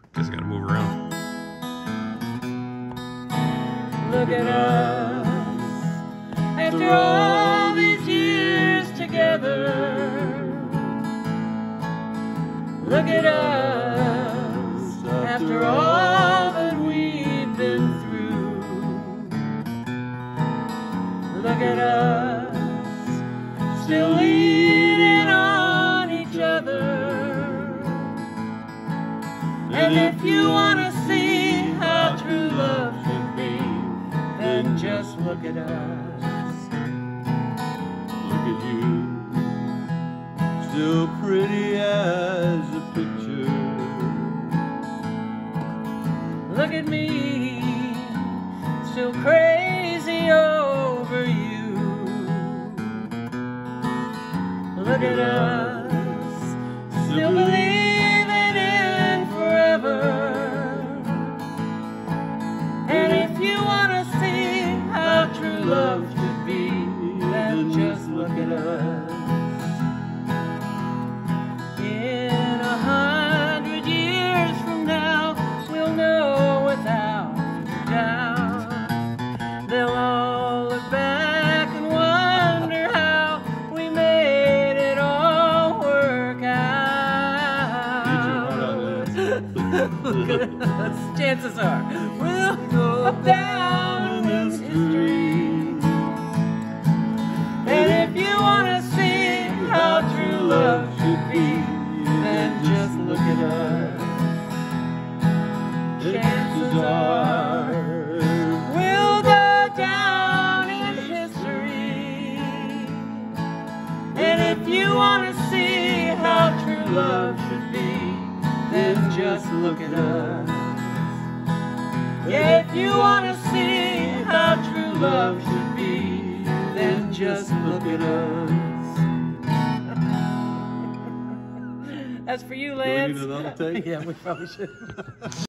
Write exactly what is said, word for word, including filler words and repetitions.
Guess I gotta move around. Look at us, after all these years together. Look at us, after all that we've been through. Look at us, still leaning on each other. And if you want to see how true love should be, then just look at us. Look at you, still pretty as a picture. Look at me, still crazy over you. Look at us, still believing in forever. And if you want to see how true love should be, then just look at us. In a hundred years from now, we'll know without doubt. They'll all look back and wonder how we made it all work out. Look at us, chances are we'll go down in history. And if you want to see how true love should be, then just look at us. Chances are we'll go down in history. And if you want to see how true love should be, then just look at us. Yeah, if you want to see how true love should be, then just look at us. That's for you, Lance. Do we need another take? Yeah, we probably should.